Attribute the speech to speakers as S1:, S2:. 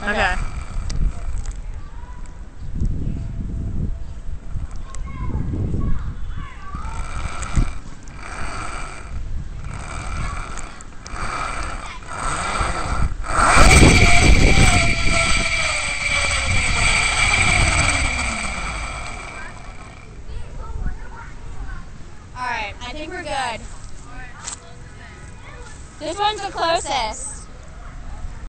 S1: Okay.
S2: Alright, I think we're good. This one's the closest.